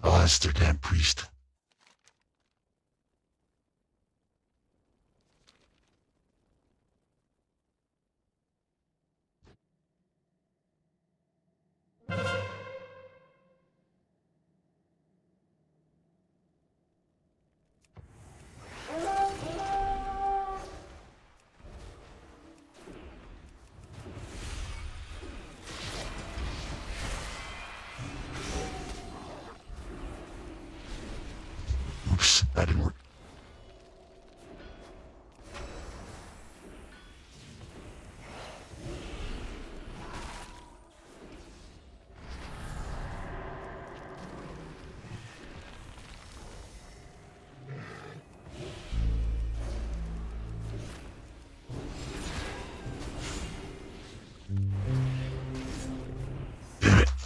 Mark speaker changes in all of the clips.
Speaker 1: Oh, that's their damn priest. Oops, that didn't work. Damn it.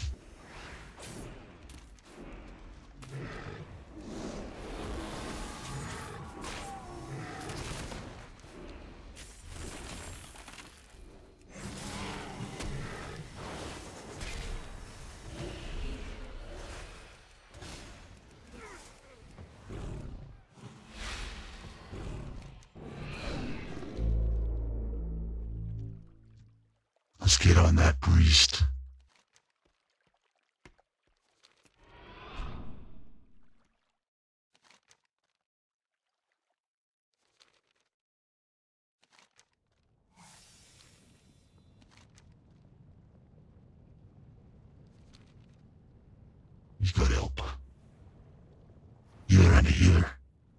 Speaker 1: Let's get on that priest. He's got help. Healer and a healer.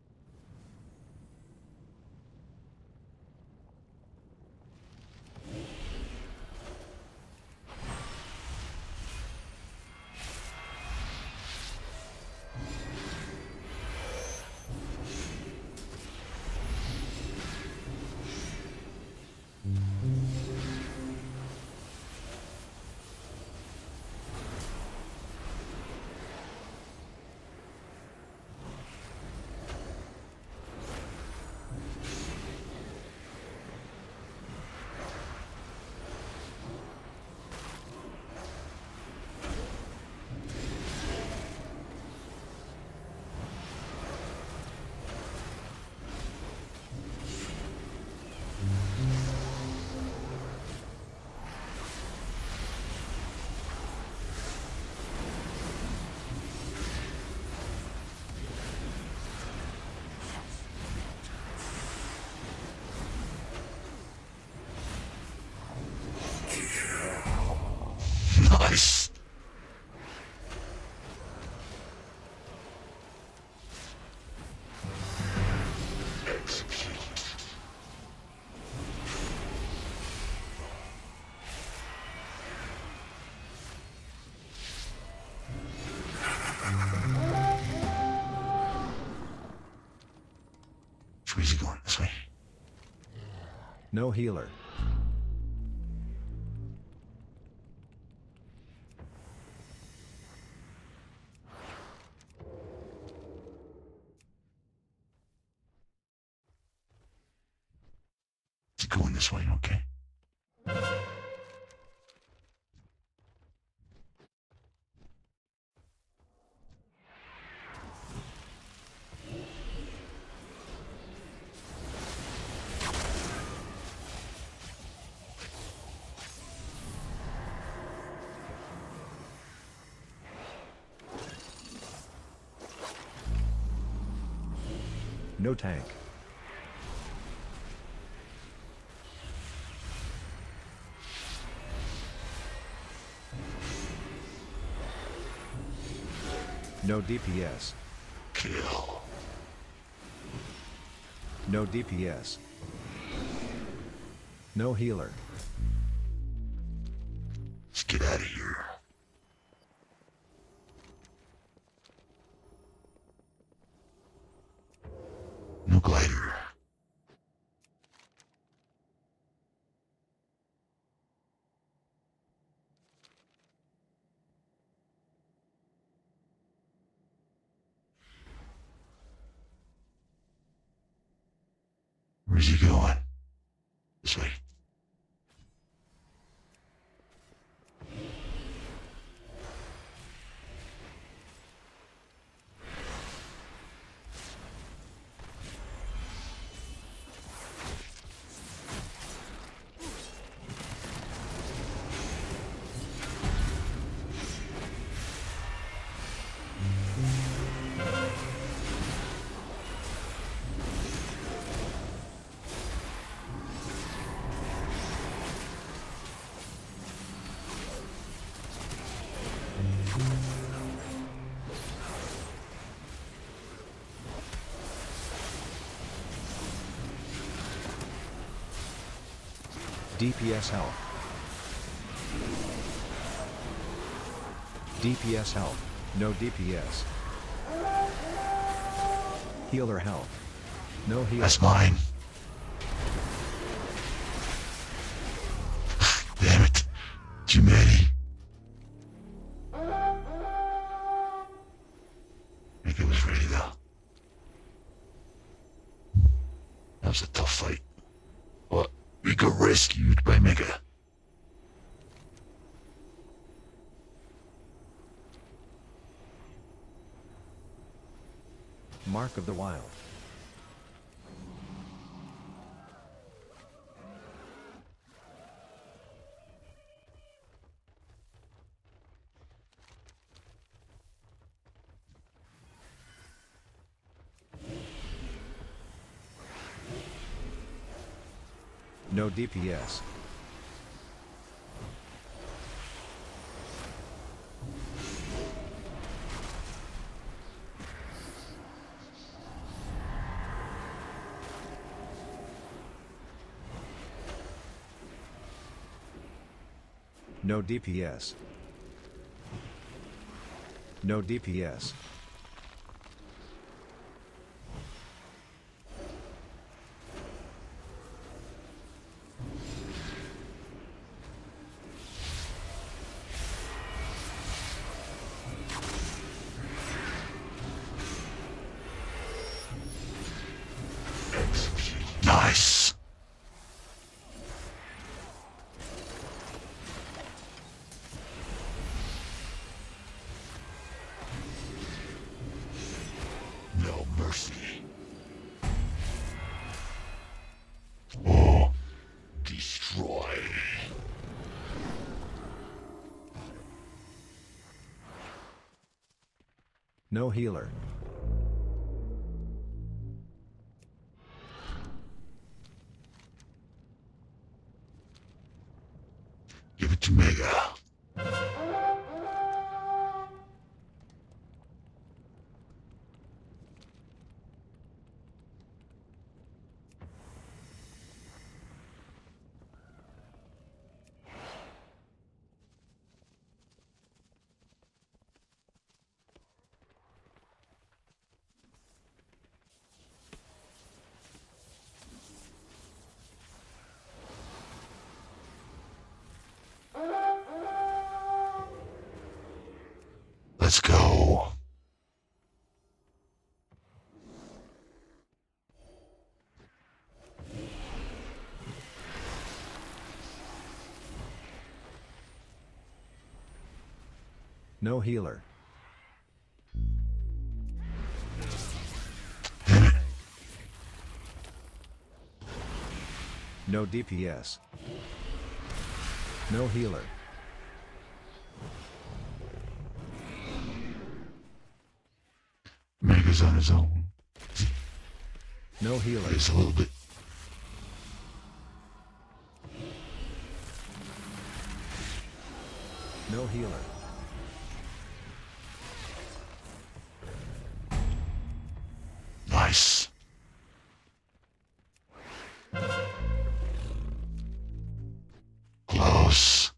Speaker 1: Nice. Which way is he going? This way.
Speaker 2: No healer.
Speaker 1: Is he going this way? Okay.
Speaker 2: No tank. No DPS.
Speaker 1: Kill.
Speaker 2: No DPS. No healer.
Speaker 1: Let's get out of here. No glider. Where's he going? This way.
Speaker 2: DPS health. DPS health. No DPS. Healer health. No healer.
Speaker 1: That's mine. Damn it. Too many. Mega was ready though. That was a tough fight. But we got rescued by Mega.
Speaker 2: Mark of the Wild. No DPS. No DPS. No DPS.
Speaker 1: Nice. No mercy. Oh, destroy.
Speaker 2: No healer.
Speaker 1: Give it to Mega. Let's go.
Speaker 2: No healer. No DPS. No healer.
Speaker 1: Mega's on his own.
Speaker 2: No healer.
Speaker 1: Just a little bit.
Speaker 2: No healer.
Speaker 1: Nice. Close.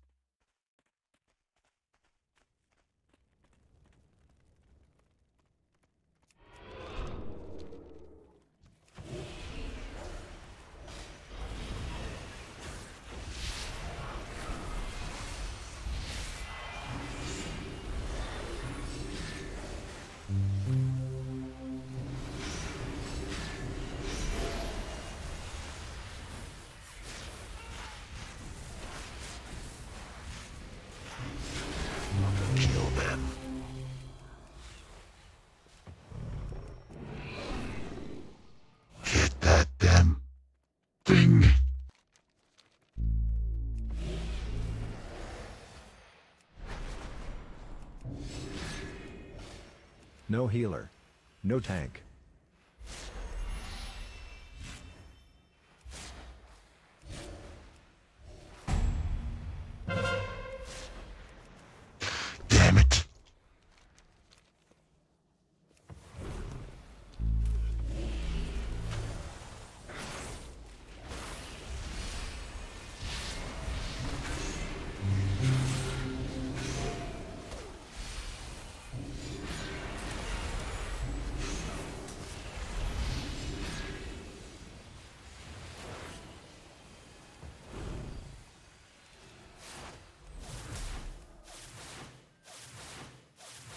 Speaker 1: Kill them. Hit that damn thing.
Speaker 2: No healer. No tank.
Speaker 1: Damn it.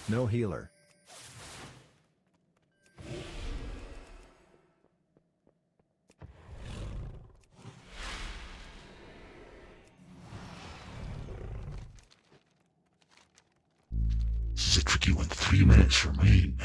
Speaker 2: No healer.
Speaker 1: This is a tricky one. 3 minutes remain.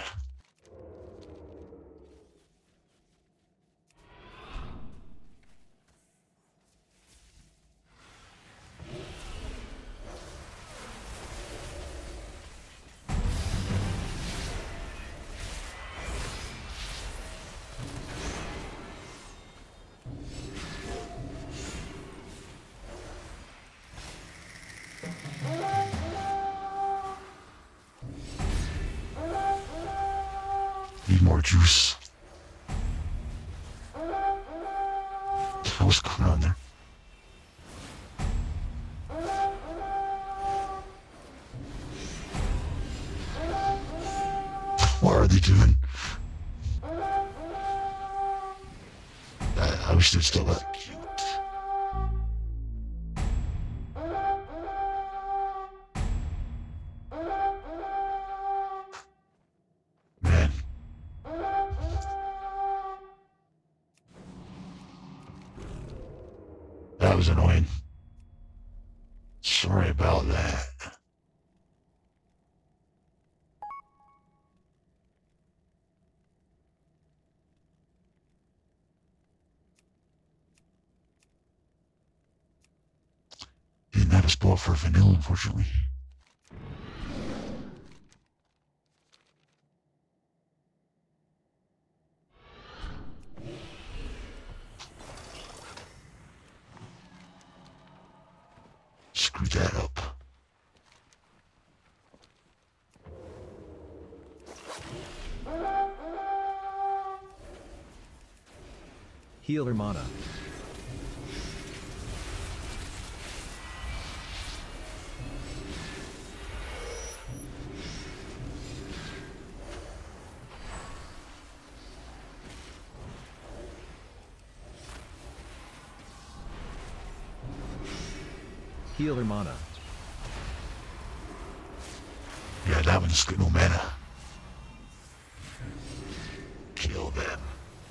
Speaker 1: Need more juice. What's going on there? What are they doing? I wish they were still that cute. Man. That was annoying. Sorry about that. Didn't have a spot for vanilla, unfortunately. Screw that up.
Speaker 2: Healer mana. Healer mana.
Speaker 1: Yeah, that one's got no mana. Kill them.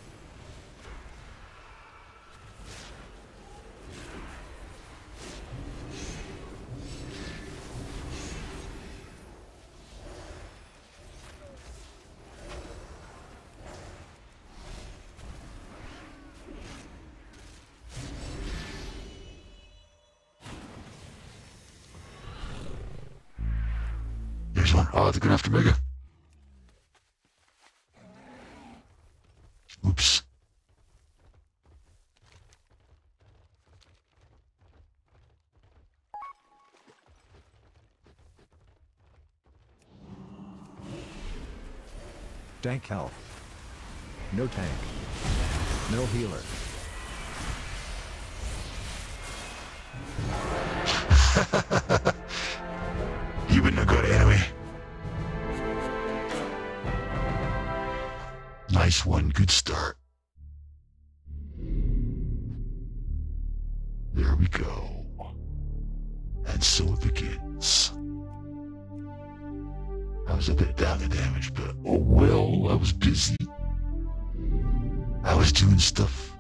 Speaker 1: There's one. Oh, they're going after Mega. Oops.
Speaker 2: Tank health. No tank. No healer.
Speaker 1: You wouldn't have got it anyway. Nice one, good start. There we go. And so it begins. I was a bit down the damage, but oh well, I was busy. I was doing stuff.